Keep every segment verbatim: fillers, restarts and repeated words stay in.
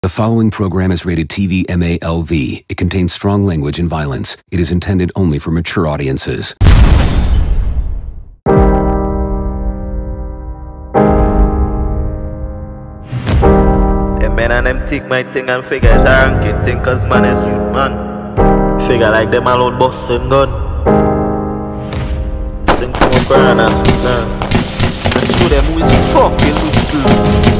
The following program is rated T V M A L V. It contains strong language and violence. It is intended only for mature audiences. Them men and them take my thing and figure it's a ranking thing, cause man is youth, man. Figure like them alone busting gun. Sing for a brand and thing, man. And show them who is fucking who's screws.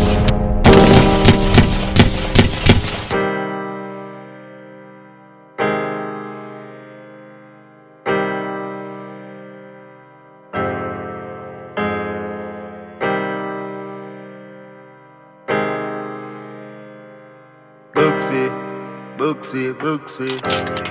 Booksy, Booksy, Booksy.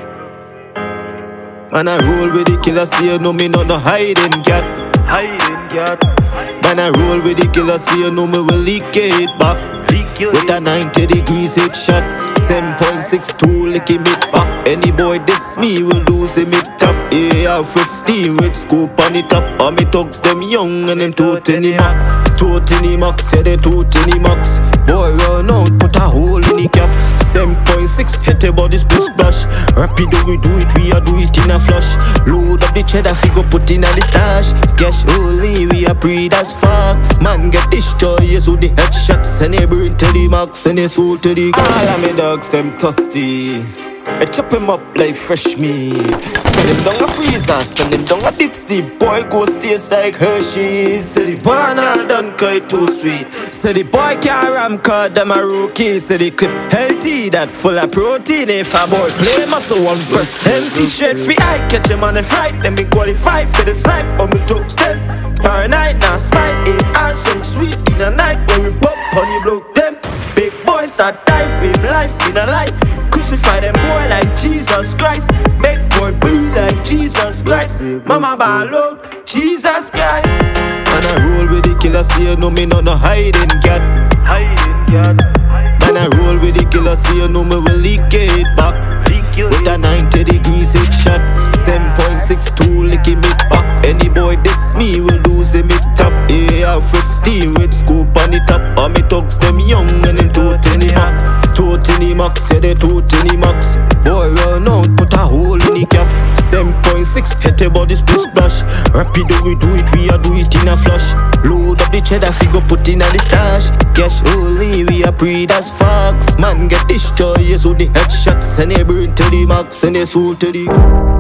Man, I roll with the killer, see you know me not no hiding cat. Hiding cat. Man, I roll with the killer, see you know me will leak it back. With a ninety degrees hit shot, seven point six two licking it back. Any boy diss me will lose him it top. A R fifteen with scoop on the top. All me thugs them young and them two tinny max. Two tinny max, yeah they two tinny max. Boy run out, put a hole in the cap. Seven point six, hit the body splish splash. Rapido we do it, we a do it in a flush. Load up the cheddar, figure put in a the stash. Cash only, we a breed as fox. Man get destroyed, yes with the headshots. And they bring to the max, and they soul to the gun. All of me dogs, them thirsty. I chop him up like fresh meat. Send him down a freezer, send him down a dipsy. Boy go taste like Hershey's. Say the boy not done quite too sweet. Say the boy can't ram cause them a rookie. Say the clip healthy, that full of protein. If a boy play muscle one press empty straight free eye. Catch him on the flight, then me qualify for this life. But me took step, paranoid, now smile. Eight and some sweet in a night. When we bop, honey block them. Big boys that die for him life in a life. Crucify them boy like Jesus Christ. Make boy breathe like Jesus Christ. Mama ball out, Jesus Christ. Man, I roll with the killer, see you know me not no hiding cat. Hiding cat. Man, I roll with the killer, see you know me will leak it back. With a ninety degrees hit shot, seven point six two licking it back. Any boy diss me will lose him it top. A R fifteen with scoop on the top. All me thugs them young and them two tinny max. Two tinny max, yeah they two tinny max. Boy run out, put a hole in the cap. Seven point six, hit the body splish splash. Rapido we do it, we a do it in a flush. Load up the cheddar, figure put in a the stash. Cash only, we a breed as fox. Man get destroyed, yes with the headshots. And they bring to the max, and they soul to the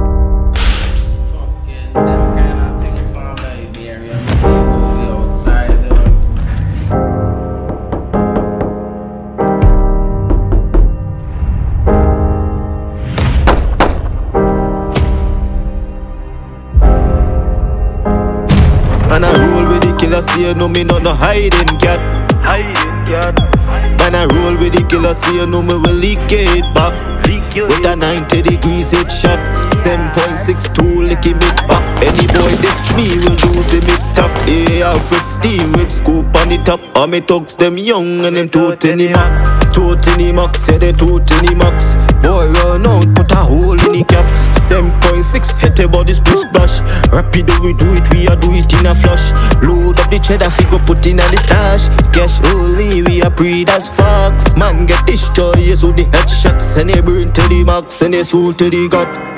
fucking them kind of things on Liberia. We outside them. Man, I roll with the killer, see you know me not no hiding cat. Hiding cat. Man, I roll with the killer, see you know me will leak it back. With a ninety degrees hit shot, seven point six two licking it back. Any boy diss me will lose him it top. A R fifteen with scoop on the top. All me thugs them young and them two tinny max. Two tinny max, yeah they two tinny max. Boy run out, put a hole in the cap. Seven point six, hit the body splish splash. Rapido we do it, we a do it in a flush. Load up the cheddar, figure put in a the stash. Cash only, we a breed as fox. Man get destroyed, yes with the headshots. And they bring to the max, and they soul to the gut.